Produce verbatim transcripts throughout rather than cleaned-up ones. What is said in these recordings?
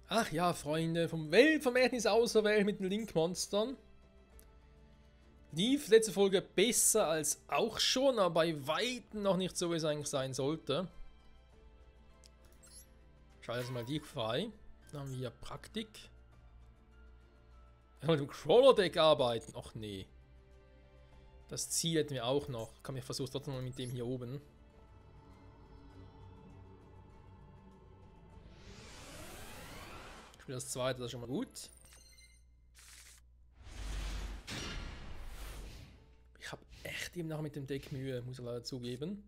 Ach ja, Freunde, vom Weltvermächtnis auserwählt mit den Link-Monstern. Lief letzte Folge besser als auch schon, aber bei Weitem noch nicht so, wie es eigentlich sein sollte. Schalte jetzt mal die frei. Dann haben wir hier Praktik. Wir wollen mit dem Crawler-Deck arbeiten. Ach nee. Das Ziel hätten wir auch noch. Komm, ich versuche trotzdem mal mit dem hier oben. Ich spiele das zweite, das ist schon mal gut. Ich habe echt eben noch mit dem Deck Mühe, muss ich leider zugeben.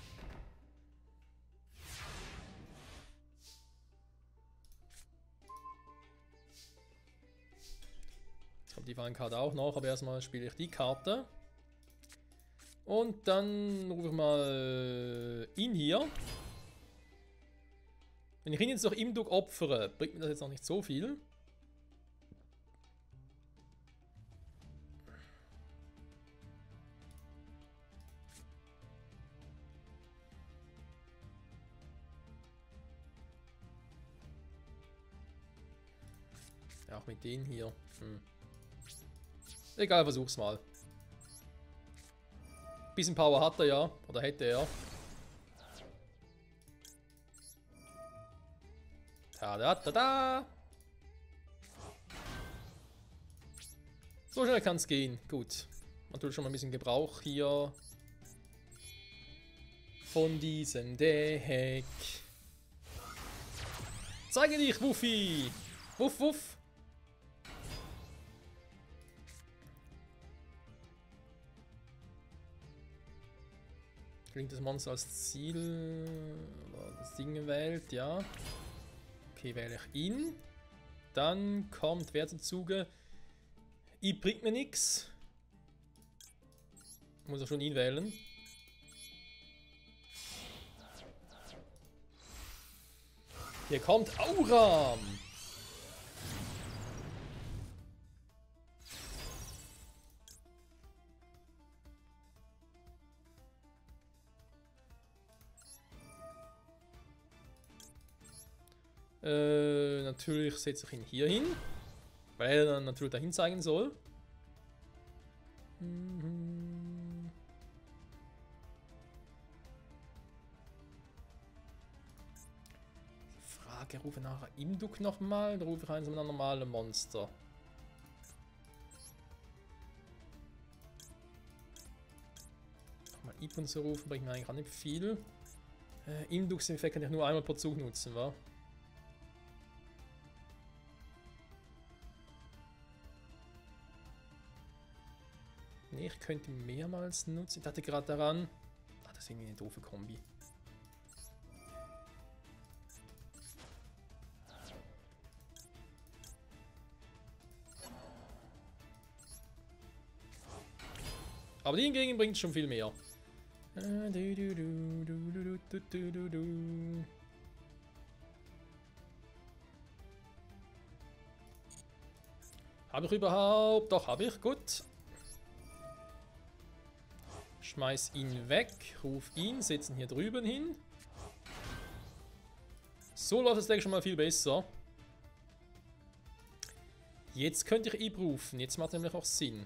Jetzt kommt die Feinkarte auch noch, aber erstmal spiele ich die Karte. Und dann rufe ich mal ihn hier. Wenn ich ihn jetzt noch im Duck opfere, bringt mir das jetzt noch nicht so viel. Ja, auch mit denen hier. Hm. Egal, versuch's mal. Bisschen Power hat er ja, oder hätte er. Ta da da da! So schnell kann es gehen. Gut. Natürlich schon mal ein bisschen Gebrauch hier von diesem Deck. Zeige dich, Wuffi! Wuff, wuff! Klingt das Monster als Ziel? Das Ding gewählt, ja. Okay, wähle ich ihn. Dann kommt wer zum Zuge? I bringt mir nichts. Muss er schon ihn wählen. Hier kommt Auram. Äh, natürlich setze ich ihn hier hin, weil er dann natürlich dahin zeigen soll. Mhm. Frage, rufe nachher im Duck nochmal, oder rufe ich eins mit einem normalen Monster? Nochmal Ipun zu rufen, bringt mir eigentlich auch nicht viel. Äh, Im Duck kann ich nur einmal pro Zug nutzen, wa? Nee, ich könnte mehrmals nutzen. Ich dachte gerade daran. Ah, das ist irgendwie eine doofe Kombi. Aber die hingegen bringt schon viel mehr. Habe ich überhaupt? Doch, habe ich. Gut. Schmeiß ihn weg, ruf ihn, setzen hier drüben hin. So läuft das Deck schon mal viel besser. Jetzt könnte ich Ib rufen, jetzt macht nämlich auch Sinn.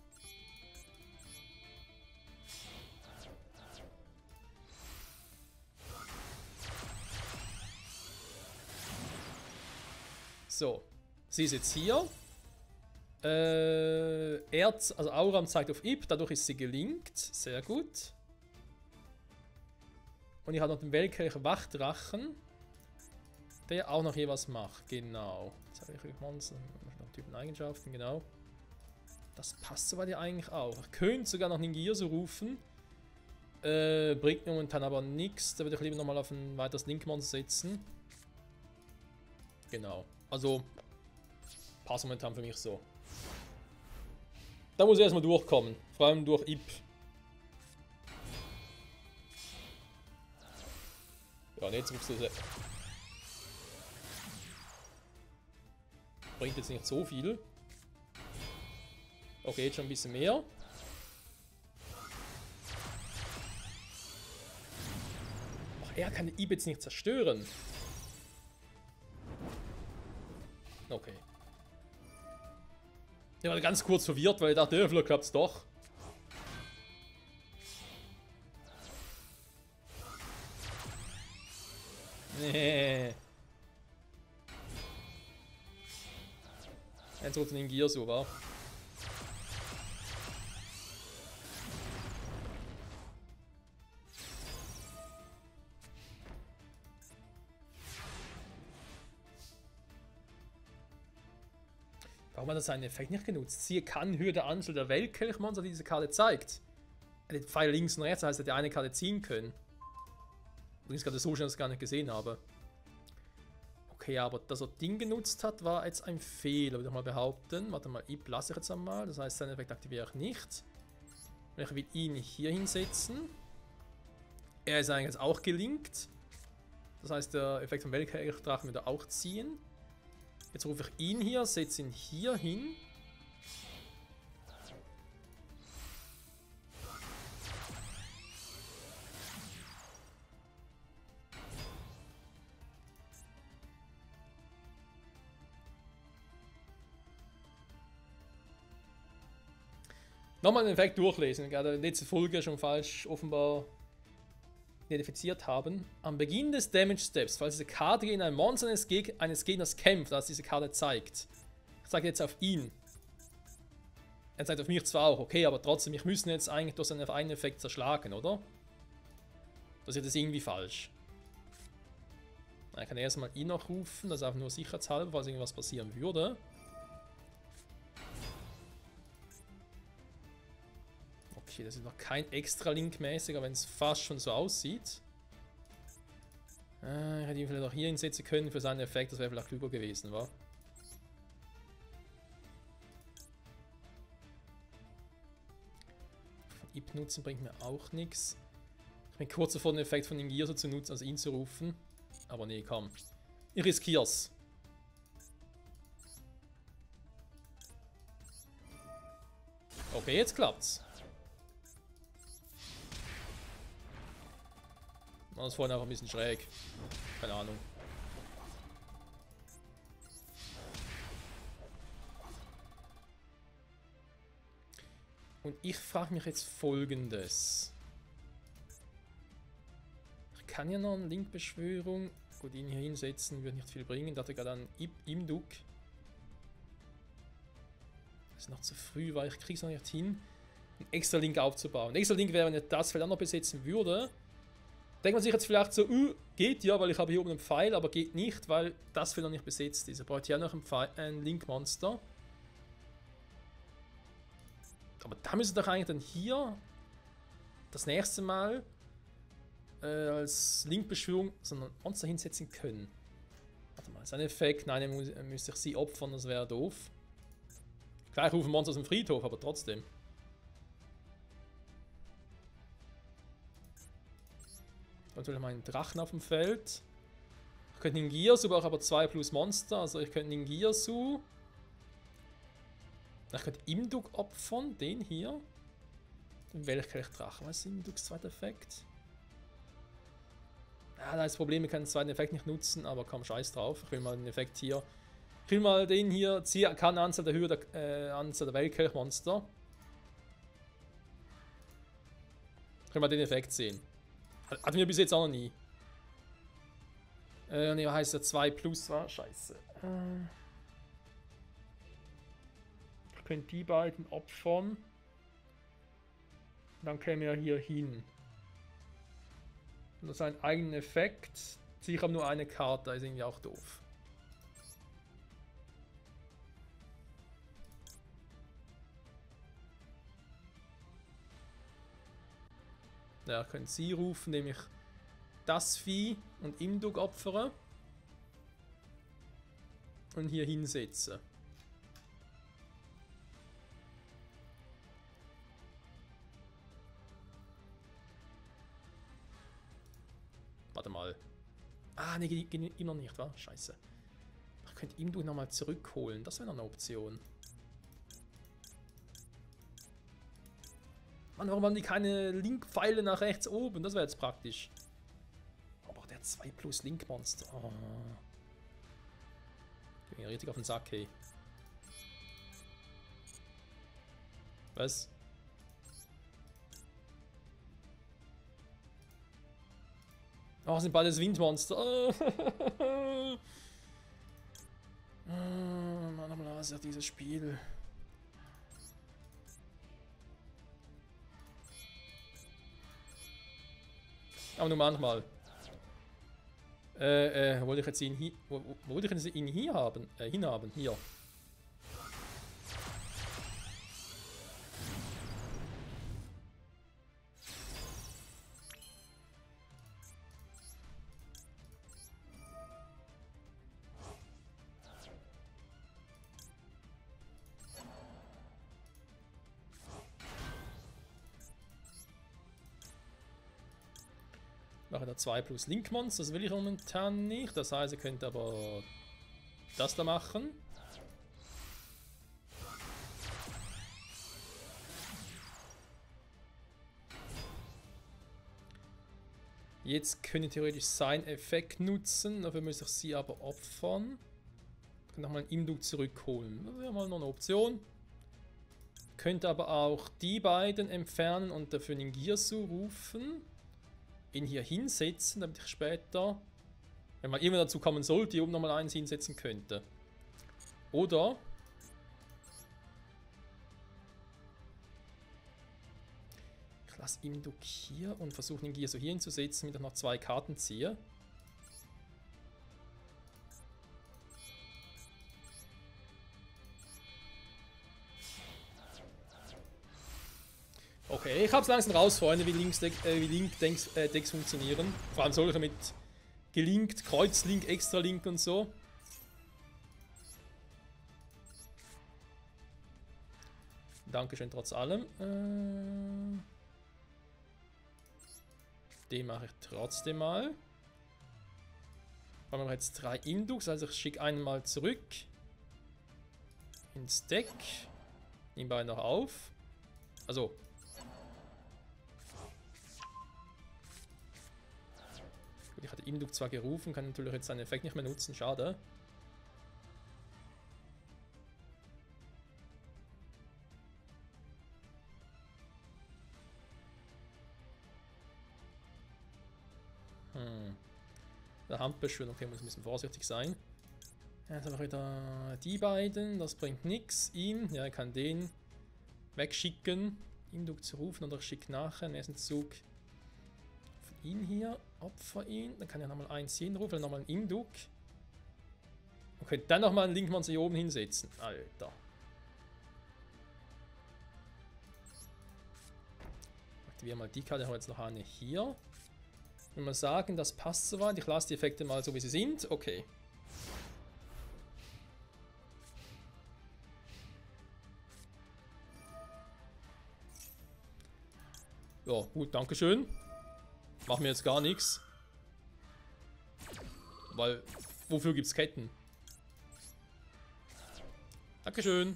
So, sie ist jetzt hier. Äh, Erz, also Auram zeigt auf Ib, dadurch ist sie gelinkt. Sehr gut. Und ich habe noch den Weltkelch Wachdrachen, der auch noch hier was macht. Genau. Jetzt habe ich Monster, noch Typen Eigenschaften, genau. Das passt soweit ja eigentlich auch. Ich könnte sogar noch einen Gierso rufen. Äh, bringt momentan aber nichts. Da würde ich lieber nochmal auf ein weiteres Link-Monster setzen. Genau. Also, passt momentan für mich so. Da muss ich erstmal durchkommen. Vor allem durch Ib. Ja, jetzt rufst du es. Bringt jetzt nicht so viel. Okay, jetzt schon ein bisschen mehr. Ach, er kann die Ib jetzt nicht zerstören. Okay. Ich war ganz kurz verwirrt, weil ich dachte, ja, vielleicht klappt's doch. Nee. Jetzt wird es in Gier so, wa? Warum hat er seinen Effekt nicht genutzt? Siehe kann Höhe der Anzahl der Weltkelchmonster, die diese Karte zeigt. Er hat den Pfeil links und rechts, das heißt, er hätte eine Karte ziehen können. Übrigens gerade so schnell, dass ich es gar nicht gesehen habe. Okay, aber dass er Ding genutzt hat, war jetzt ein Fehler, würde ich mal behaupten. Warte mal, I P lasse ich jetzt einmal, das heißt, seinen Effekt aktiviere ich nicht. Ich will ihn hier hinsetzen. Er ist eigentlich jetzt auch gelinkt. Das heißt, der Effekt vom Weltkelchdrachen würde auch ziehen. Jetzt rufe ich ihn hier, setze ihn hier hin. Nochmal den Effekt durchlesen, gerade in der letzten Folge schon falsch offenbar identifiziert haben. Am Beginn des Damage Steps, falls diese Karte gegen ein Monster eines, Geg eines Gegners kämpft, das diese Karte zeigt. Ich zeige jetzt auf ihn. Er zeigt auf mich zwar auch, okay, aber trotzdem, ich müssen jetzt eigentlich durch seinen einen Effekt zerschlagen, oder? Das ist jetzt irgendwie falsch. Ich kann erstmal ihn noch rufen, das ist einfach nur sicherheitshalber, falls irgendwas passieren würde. Okay, das ist noch kein extra Link-mäßiger, wenn es fast schon so aussieht. Äh, ich hätte ihn vielleicht auch hier hinsetzen können für seinen Effekt, das wäre vielleicht klüger gewesen, wa? Von I P nutzen bringt mir auch nichts. Ich bin kurz davor, den Effekt von Ingirso zu nutzen, also ihn zu rufen. Aber nee, komm. Ich riskier's. Okay, jetzt klappt's. War das vorhin einfach ein bisschen schräg. Keine Ahnung. Und ich frage mich jetzt Folgendes. Ich kann ja noch eine Link-Beschwörung. Gut, ihn hier hinsetzen wird nicht viel bringen. Da hat er gerade einen Imduk. Das ist noch zu früh, weil ich kriege es noch nicht hin, einen extra Link aufzubauen. Ein extra Link wäre, wenn er das Feld auch noch besetzen würde. Denkt man sich jetzt vielleicht so, uh, geht ja, weil ich habe hier oben einen Pfeil, aber geht nicht, weil das Feld noch nicht besetzt ist. Er braucht hier noch ein, ein Link-Monster. Aber da müsste doch eigentlich dann hier das nächste Mal äh, als Link-Beschwörung so ein Monster hinsetzen können. Warte mal, sein Effekt, nein, er muss, müsste ich sie opfern, das wäre doof. Gleich rufen Monster aus dem Friedhof, aber trotzdem. Natürlich meinen Drachen auf dem Feld. Ich könnte Ningirsu, brauche aber zwei plus Monster. Also ich könnte Ningirsu. Ich könnte Imduk opfern, den hier. Den Weltkelchdrachen. Was ist Imduks zweiter Effekt? Ja, da ist das Problem, ich kann den zweiten Effekt nicht nutzen, aber komm, scheiß drauf. Ich will mal den Effekt hier. Ich will mal den hier, ziehe keine Anzahl der Höhe der äh, Anzahl der Weltkelchmonster. Ich will mal den Effekt sehen. Hatten wir bis jetzt auch noch nie. Äh, ne, heißt ja zwei plus war. Scheiße. Äh, ich könnte die beiden opfern. Dann käme er hier hin. Und das ist ein eigener Effekt. Ich habe nur eine Karte, ist irgendwie auch doof. Ja, können Sie rufen, indem ich das Vieh und Imduk opfere und hier hinsetze. Warte mal. Ah, ne, geht immer nicht, wa? Scheiße. Ich könnte Imduk nochmal zurückholen, das wäre noch eine Option. Mann, warum haben die keine Link-Pfeile nach rechts oben? Das wäre jetzt praktisch. Aber der zwei plus Link-Monster. Oh. mir richtig auf den Sack, hey. Was? Oh, sind beide das Windmonster. Oh, Mann, aber das ist ja dieses Spiel. Aber nur manchmal. Äh, äh, wollte ich jetzt ihn hier. Wo, wo, wollte ich jetzt ihn hier haben? Äh, hinhaben. Hier. Mache da zwei plus Link-Monster, das will ich momentan nicht. Das heißt, ihr könnt aber das da machen. Jetzt könnt ihr theoretisch seinen Effekt nutzen, dafür müsste ich sie aber opfern. Ich kann nochmal einen Imduk zurückholen. Das wäre mal noch eine Option. Könnt aber auch die beiden entfernen und dafür einen Girsu rufen. Ihn hier hinsetzen, damit ich später, wenn man immer dazu kommen sollte, hier oben nochmal eins hinsetzen könnte. Oder ich lasse Imduk hier und versuche den Girsu hier hinzusetzen, damit ich noch zwei Karten ziehe. Okay, ich habe es langsam raus, Freunde, wie Link-Decks äh, Link äh, Decks funktionieren. Vor allem solche mit gelinkt, Kreuzlink, Extra-Link und so. Dankeschön trotz allem. Äh, den mache ich trotzdem mal. Wir haben jetzt drei Imduks, also ich schicke einen mal zurück ins Deck. Nehmen beide noch auf. Also. Ich hatte Imduk zwar gerufen, kann natürlich jetzt seinen Effekt nicht mehr nutzen, schade. Hm. Der Handbeschwörung, okay, muss ein bisschen vorsichtig sein. Jetzt haben wir wieder die beiden, das bringt nichts. Ihn, ja, ich kann den wegschicken, Imduk zu rufen oder ich schicke nachher im nächsten Zug ihn hier, opfer ihn, dann kann er nochmal eins hier hinrufen, dann nochmal einen Imduk. Und könnte dann nochmal einen Link-Monster hier oben hinsetzen. Alter. Aktivieren mal die Karte, haben wir jetzt noch eine hier. Wenn wir sagen, das passt soweit, ich lasse die Effekte mal so wie sie sind, okay. Ja, gut, dankeschön. Machen wir jetzt gar nichts. Weil, wofür gibt's Ketten? Dankeschön.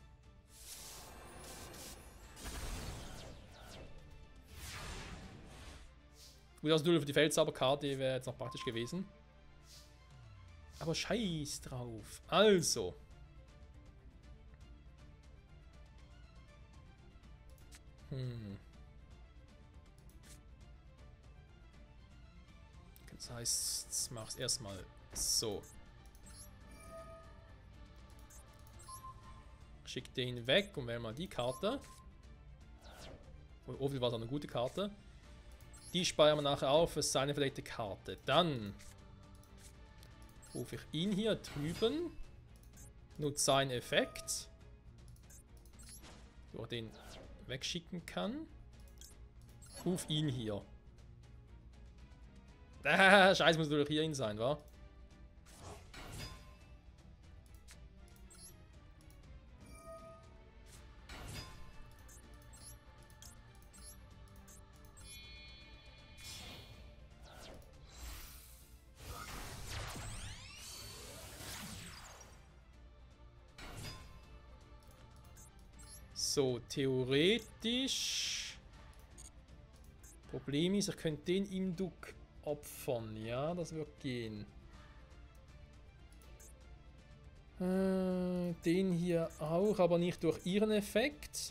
Gut, das Null für die Feldzauberkarte wäre jetzt noch praktisch gewesen. Aber scheiß drauf. Also. Hm. Das heißt, jetzt mach es erstmal so. Schick den weg und wähle mal die Karte. Oh, war das eine gute Karte. Die speichern wir nachher auf für seine verdeckte Karte. Dann rufe ich ihn hier drüben. Nutze seinen Effekt. Wo er den wegschicken kann. Ruf ihn hier. Ah, Scheiße, muss natürlich hier hin sein, wa? So, theoretisch. Problem ist, ich könnte den Imduk opfern. Ja, das wird gehen. Äh, den hier auch, aber nicht durch ihren Effekt.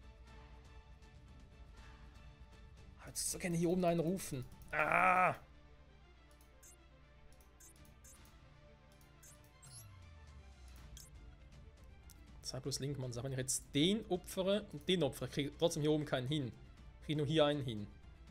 Jetzt so gerne hier oben einen rufen. Ah! zwei plus Linkmann. Wenn ich jetzt den opfere und den opfere, kriege ich trotzdem hier oben keinen hin. Ich kriege nur hier einen hin.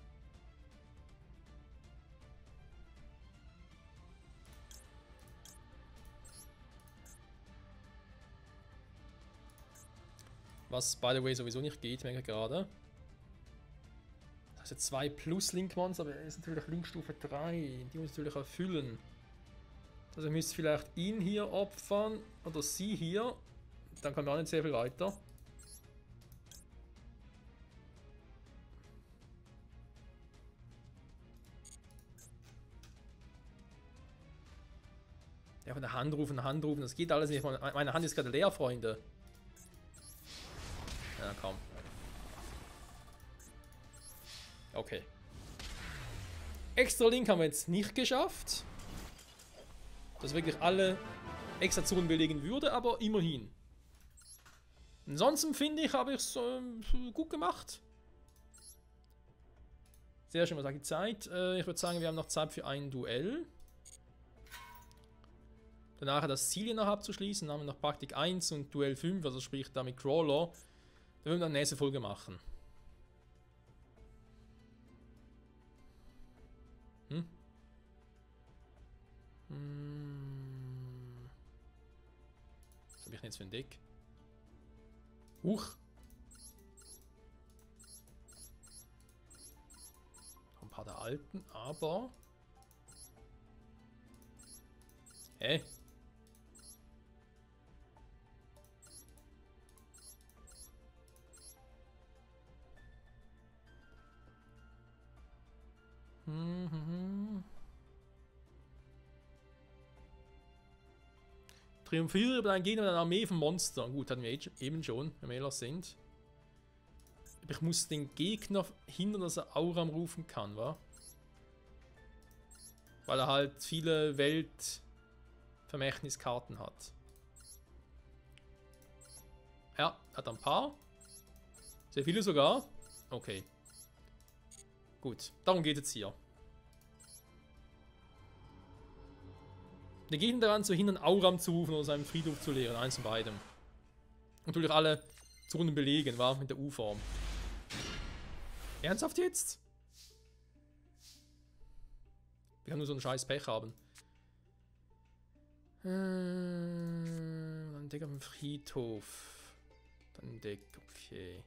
Was, by the way, sowieso nicht geht, merke ich gerade. Das sind zwei plus Linkmanns, aber er ist natürlich Linkstufe drei. Die muss ich natürlich erfüllen. Also ich müsste vielleicht ihn hier opfern oder sie hier. Dann kommen wir auch nicht sehr viel weiter. Ja, von der Hand rufen, Hand rufen, das geht alles nicht. Meine Hand ist gerade leer, Freunde. Ja, komm. Okay. Extra Link haben wir jetzt nicht geschafft. Dass wirklich alle extra Zonen belegen würde, aber immerhin. Ansonsten finde ich, habe ich es äh, gut gemacht. Sehr schön, was sagt die Zeit? Äh, ich würde sagen, wir haben noch Zeit für ein Duell. Danach das Ziel hier noch abzuschließen. Dann haben wir noch Praktik eins und Duell fünf, also sprich damit Crawler. Da werden wir dann nächste Folge machen. Hm? Hm. Was habe ich denn jetzt für ein Deck? Huch! Ein paar der alten, aber... Hä? Hm, hm, hm. Triumphiere über deinen Gegner mit einer Armee von Monstern. Gut, hatten wir eben schon, wenn wir ehrlich sind. Aber ich muss den Gegner hindern, dass er Auram rufen kann, wa? Weil er halt viele Weltvermächtniskarten hat. Ja, hat ein paar. Sehr viele sogar. Okay. Gut, darum geht es hier. Den Gegner daran zu hindern, Auram zu rufen oder seinen Friedhof zu leeren. Eins von beidem. Und natürlich alle Zonen belegen, war mit der U-Form. Ernsthaft jetzt? Wir können nur so einen scheiß Pech haben. Äh, ein Deck auf dem Friedhof. Dann ein Deck, okay.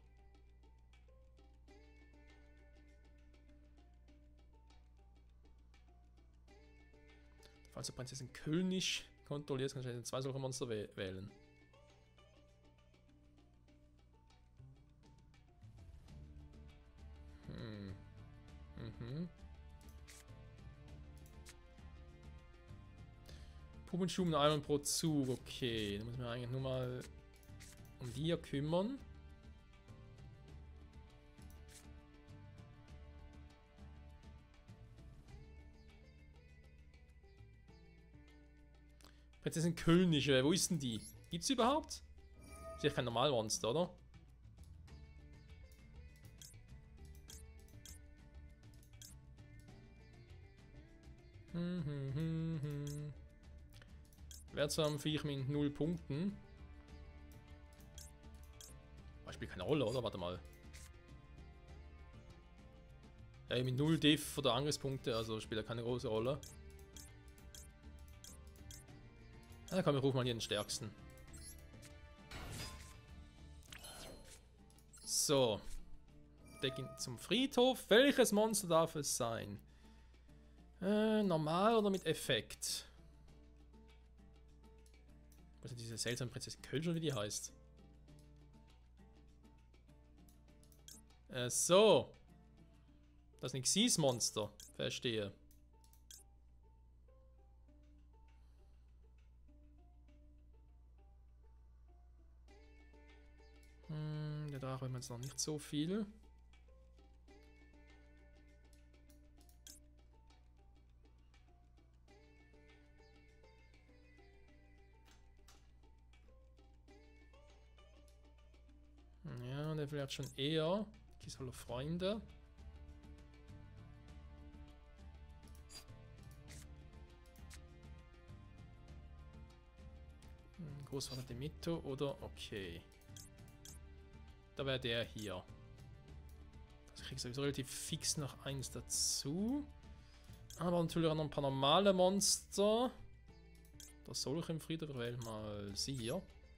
Falls du Prinzessin König kontrollierst, kannst du zwei solche Monster wählen. Hm. Mhm. Puppenschub und einmal pro Zug, okay. Da muss man eigentlich nur mal um die hier kümmern. Prinzessin König, wo ist denn die? Gibt's die überhaupt? Ist ja kein Normalmonster, oder? Hm, hm, hm, hm. Wäre zwar am Viech mit null Punkten. Aber spielt keine Rolle, oder? Warte mal. Ja, mit null Diff oder Angriffspunkte, also spielt er keine große Rolle. Ja, komm, wir rufen mal hier den stärksten. So. Deck ihn zum Friedhof. Welches Monster darf es sein? Äh, normal oder mit Effekt? Was ist diese seltsame Prinzessin Köln, wie die heißt? Äh, so. Das ist ein Xyz-Monster. Verstehe. Hm, der Drache haben wir jetzt noch nicht so viel. Stelle vielleicht schon eher. Kiesvoller Freunde. Hm, Großvater Demito oder okay. Da wäre der hier. Also ich kriege sowieso relativ fix noch eins dazu. Aber natürlich auch noch ein paar normale Monster. Das soll ich im Friedhof wählen mal sie hier.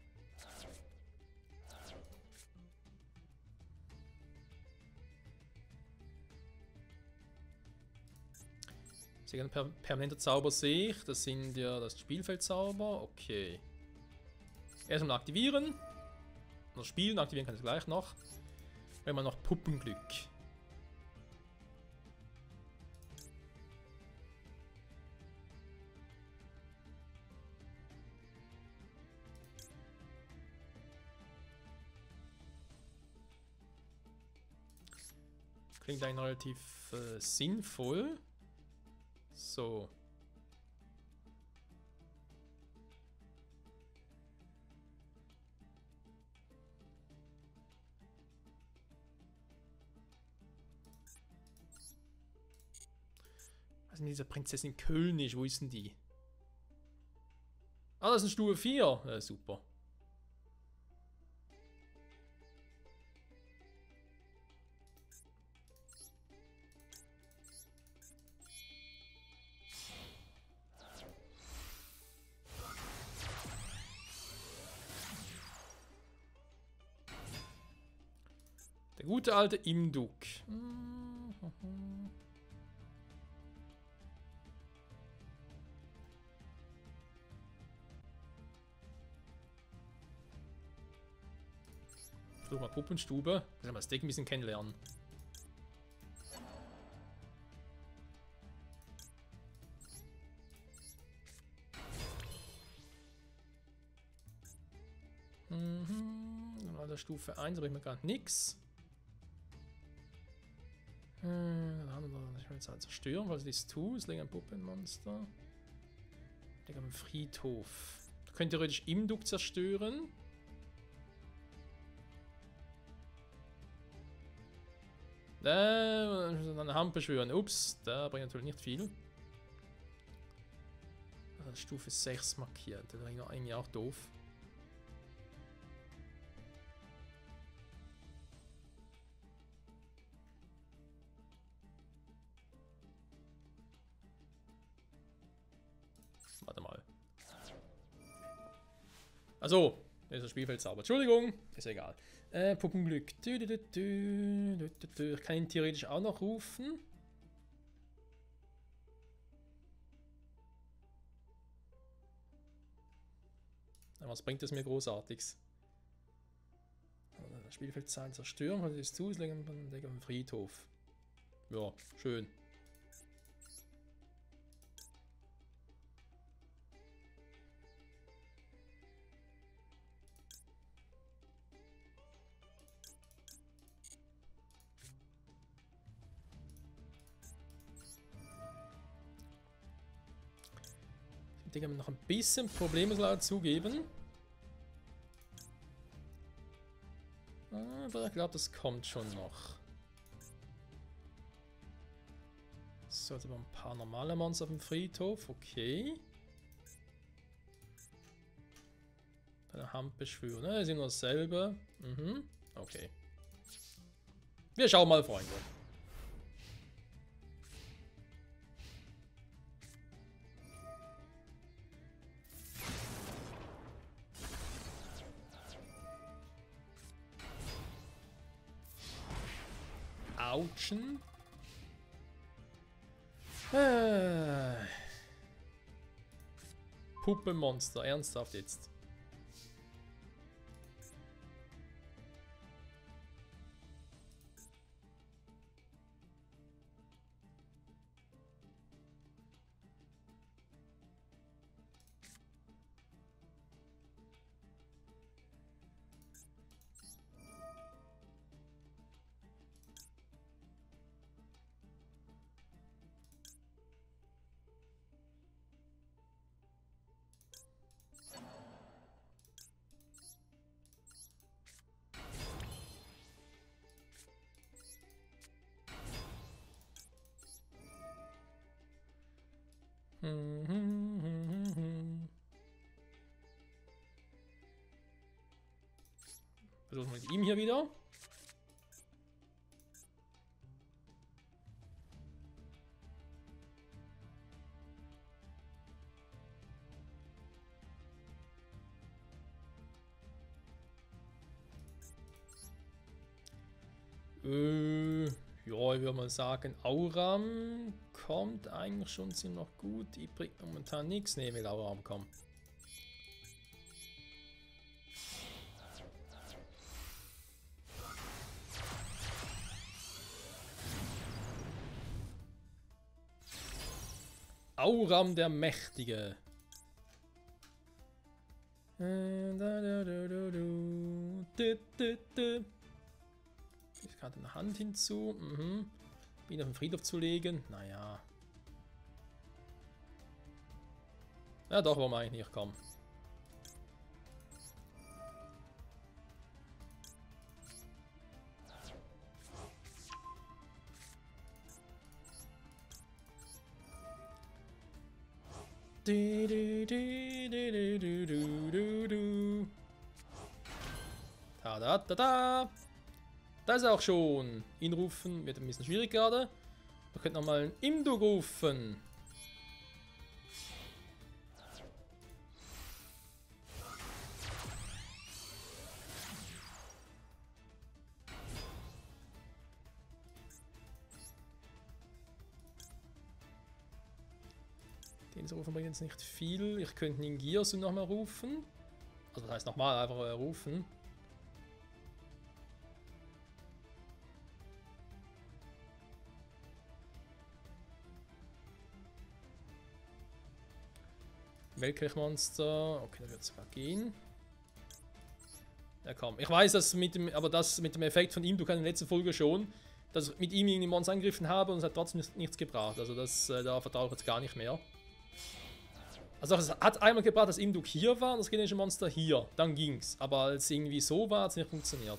Sie haben per permanenter Zauber sehe ich. Das sind ja das Spielfeldzauber. Okay. Erstmal aktivieren. Noch spielen, aktivieren kann ich gleich noch. Wenn man noch Puppenglück. Klingt eigentlich relativ äh, sinnvoll. So. Was ist denn diese Prinzessin König? Wo ist denn die? Ah, das ist Stufe vier. Ja, super. Der gute alte Imduk. Versuch mal Puppenstube. Ich will mal das Deck ein bisschen kennenlernen. Mhm. Dann war der Stufe eins, aber ich mir gar nichts. Dann haben wir, ich will jetzt halt zerstören, weil sie das tut. Es liegt ein Puppenmonster. Liegt am Friedhof. Du könnt theoretisch Imduk zerstören. Äh, eine Hand beschwören. Ups, da bringt natürlich nicht viel. Also Stufe sechs markiert. Das wäre eigentlich auch doof. Warte mal. Also, das ist ein Spielfeldzauber. Entschuldigung, ist egal. Äh, Puppenglück. Du, du, du, du, du, du. Ich kann ihn theoretisch auch noch rufen. Aber was bringt das mir Großartiges? Das Spielfeldzeilen zerstören, weil das zu ist, legen wir am Friedhof. Ja, schön. Ich denke, wir noch ein bisschen Probleme zugeben. Aber ich glaube, das kommt schon noch. So, jetzt haben wir ein paar normale Monster auf dem Friedhof. Okay. Eine Hand beschwören. Ne, sind nur dasselbe. Mhm. Okay. Wir schauen mal, Freunde. Autschen. Äh. Puppenmonster, ernsthaft jetzt. Versuchen wir mit ihm hier wieder. Äh, ja, ich würde mal sagen, Auram kommt eigentlich schon ziemlich gut. Ich bringe momentan nichts. Ne, will Auram kommen. Auram der Mächtige. Ich kann eine Hand hinzu. Mhm. Ihn auf den Friedhof zu legen. Naja. Ja, doch, warum eigentlich nicht? Komm. Du, du, du, du, du, du, du, du. Da, da, da, da. Da ist er auch schon. Ihn rufen wird ein bisschen schwierig gerade. Wir könnten nochmal einen Imdu rufen. Den rufen bringt jetzt nicht viel. Ich könnte ihn Giersu nochmal rufen. Also das heißt nochmal einfach äh, rufen. Weltkirchmonster. Okay, da wird es sogar gehen. Ja, komm. Ich weiß, dass mit dem, aber das mit dem Effekt von ihm, du kannst in der letzten Folge schon, dass ich mit ihm irgendwie Monster angegriffen habe und es hat trotzdem nichts gebracht. Also das, äh, da vertraue ich jetzt gar nicht mehr. Also es hat einmal gebracht, dass Imduk hier war und das gegnerische Monster hier. Dann ging's. Aber als irgendwie so war, hat es nicht funktioniert.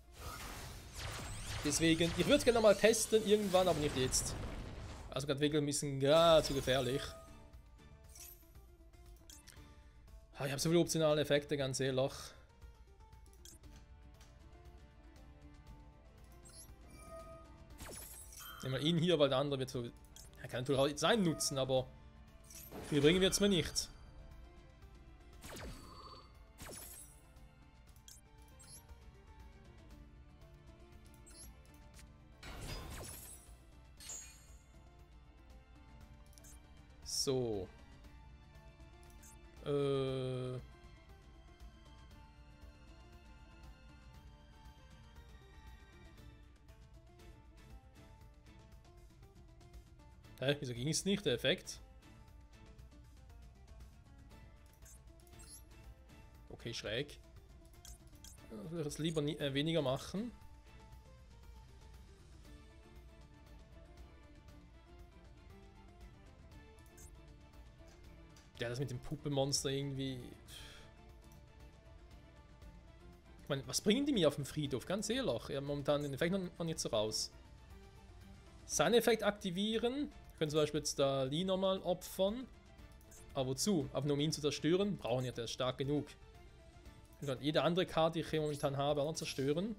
Deswegen, ich würde es gerne nochmal testen, irgendwann, aber nicht jetzt. Also gerade wirklich ein bisschen ja, zu gefährlich. Ich habe so viele optionale Effekte, ganz ehrlich. Nehmen wir ihn hier, weil der andere wird so... Er kann natürlich auch seinen nutzen, aber... Viel bringen wird es mir nicht. So. Äh... Hä, wieso ging es nicht, der Effekt? Okay, schräg. Ich würde es lieber nie, äh, weniger machen. Ja, das mit dem Puppenmonster irgendwie... Ich meine, was bringen die mir auf dem Friedhof? Ganz ehrlich. Ja, momentan den Effekt noch nicht so raus. Seinen Effekt aktivieren. Wir können zum Beispiel jetzt da Lee nochmal opfern. Aber wozu? Aber nur um ihn zu zerstören? Brauchen ja, der ist stark genug. Ich kann jede andere Karte, die ich hier momentan habe, auch noch zerstören.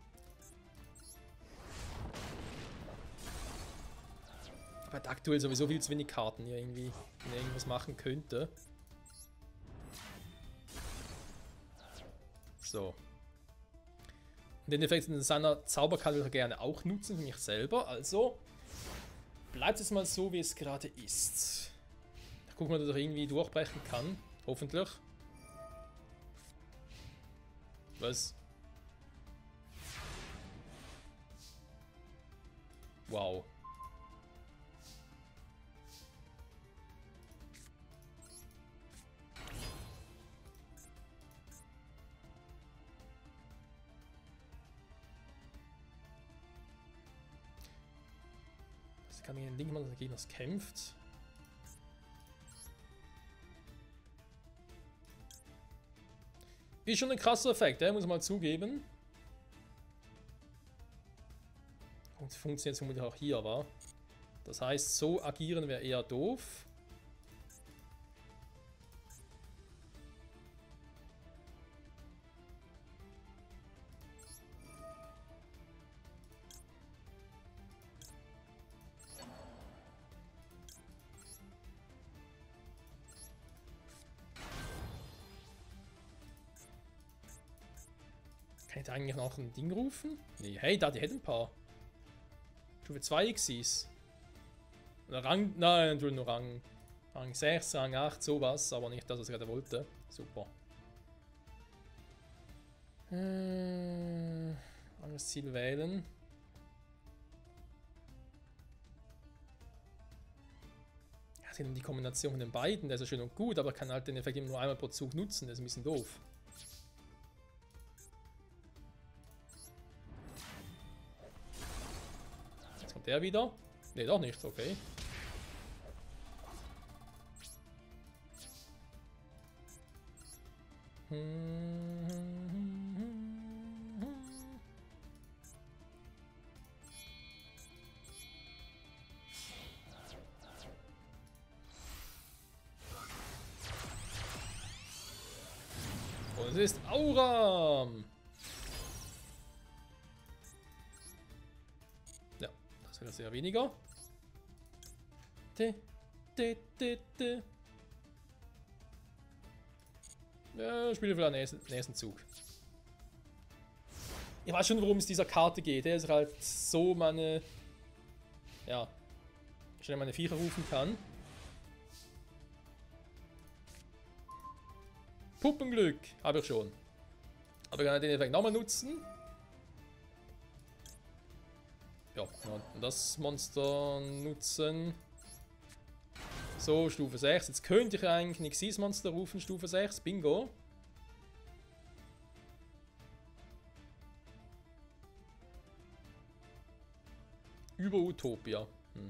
Aber aktuell sowieso viel zu wenig Karten hier irgendwie, wenn er irgendwas machen könnte. So. Und den Effekt in seiner Zauberkarte würde ich gerne auch nutzen für mich selber. Also bleibt es mal so, wie es gerade ist. Ich gucke mal, dass er irgendwie durchbrechen kann. Hoffentlich. Was? Wow. Das kann ich den Link machen, dass der Gegner kämpft. Ist schon ein krasser Effekt, der muss man mal zugeben. Und funktioniert vermutlich auch hier, war. Das heißt, so agieren wäre eher doof. Kann ich da eigentlich noch ein Ding rufen? Nee, hey, da, die hätten ein paar. Stufe zwei Xyz. Oder Rang, nein, Entschuldigung, nur Rang, Rang sechs, Rang acht, sowas, aber nicht das, was ich gerade wollte. Super. Äh, anderes Ziel wählen. Ja, die Kombination von den beiden, der ist ja schön und gut, aber kann halt den Effekt immer nur einmal pro Zug nutzen, das ist ein bisschen doof. Jetzt kommt der wieder. Ne, doch nicht, okay. Und es ist Auram. Ja, das wäre sehr weniger. De, de, de, de. Ja, spiele für den nächsten, nächsten Zug. Ich weiß schon, worum es dieser Karte geht. Der ist halt so meine. Ja. Schnell meine Viecher rufen kann. Puppenglück habe ich schon. Aber ich kann den Effekt nochmal nutzen. Ja, und das Monster nutzen. So, Stufe sechs. Jetzt könnte ich eigentlich ein Xyz-Monster rufen, Stufe sechs. Bingo. Über Utopia. Hm.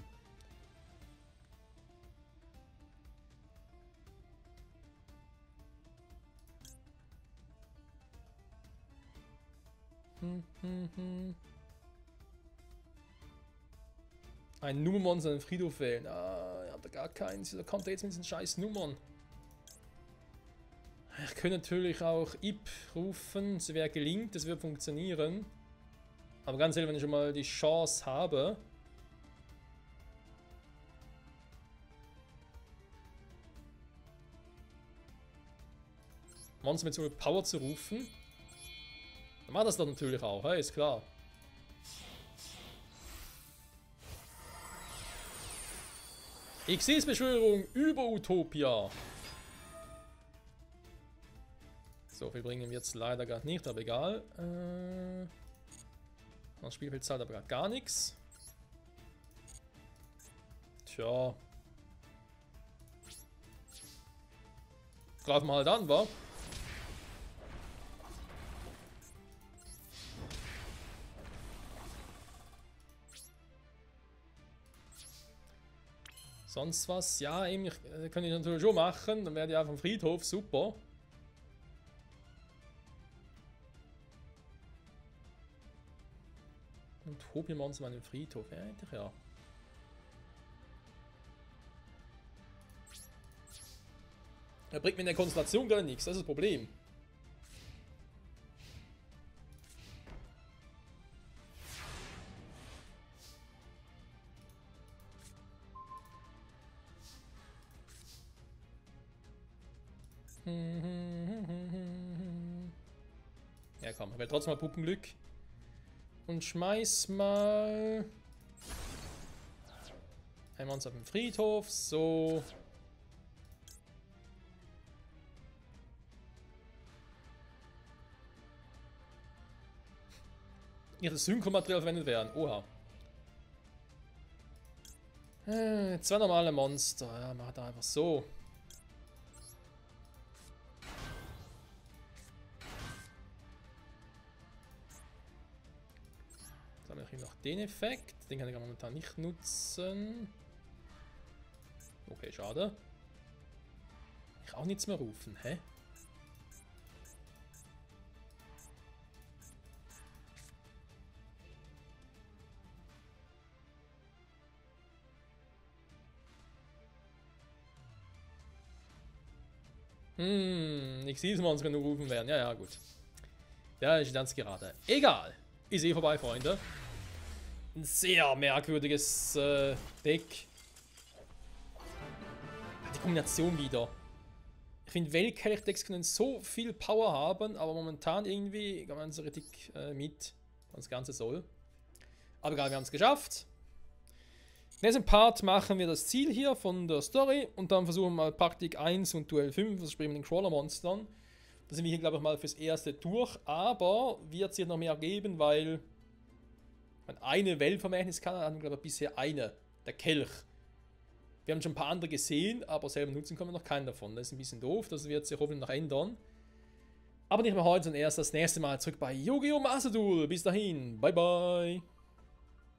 Hm, hm, hm. Ein Nummernmonster in den Friedhof wählen. Ah, ich habe da gar keins. Da kommt er jetzt mit diesen scheiß Nummern. Ich könnte natürlich auch I P rufen. Es wäre gelingt, das wird funktionieren. Aber ganz ehrlich, wenn ich schon mal die Chance habe. Monster mit so viel Power zu rufen. Dann macht das doch natürlich auch, hey, ist klar. Xyz-Beschwörung über Utopia. So viel bringen wir jetzt leider gerade nicht, aber egal. Äh, das Spielfeld zahlt aber gerade gar nichts. Tja. Greifen wir halt an, wa? Sonst was? Ja, eben, ich, äh, könnte ich natürlich schon machen. Dann wäre die einfach vom Friedhof, super. Und Hobbymonster an den Friedhof, ja, eigentlich ja. Er bringt mir in der Konstellation gar nichts, das ist das Problem. Ja komm, ich werde trotzdem mal Puppenglück. Und schmeiß mal ein Monster auf den Friedhof, so. Ihre Synchromaterial verwendet werden, oha. Äh, zwei normale Monster, ja, mach da einfach so. Dann habe ich noch den Effekt. Den kann ich momentan nicht nutzen. Okay, schade. Ich kann auch nichts mehr rufen, hä? Hm, nichts dieses Monster nur rufen werden. Ja, ja, gut. Ja, ich ganz gerade. Egal. Ist eh vorbei, Freunde. Ein sehr merkwürdiges äh, Deck. Die Kombination wieder. Ich finde, Weltkelch-Decks können so viel Power haben, aber momentan irgendwie kann man so richtig äh, mit, was das Ganze soll. Aber egal, wir haben es geschafft. Im nächsten Part machen wir das Ziel hier von der Story und dann versuchen wir mal Praktik eins und Duell fünf, das spielen wir den Crawler-Monstern. Da sind wir hier, glaube ich, mal fürs erste durch, aber wird es hier noch mehr geben, weil man eine Weltvermächtniskarte hat, glaube ich, bisher eine, der Kelch. Wir haben schon ein paar andere gesehen, aber selber nutzen können wir noch keinen davon. Das ist ein bisschen doof, das wird sich hoffentlich noch ändern. Aber nicht mehr heute, sondern erst das nächste Mal zurück bei Yu-Gi-Oh! Master Duel. Bis dahin, bye bye.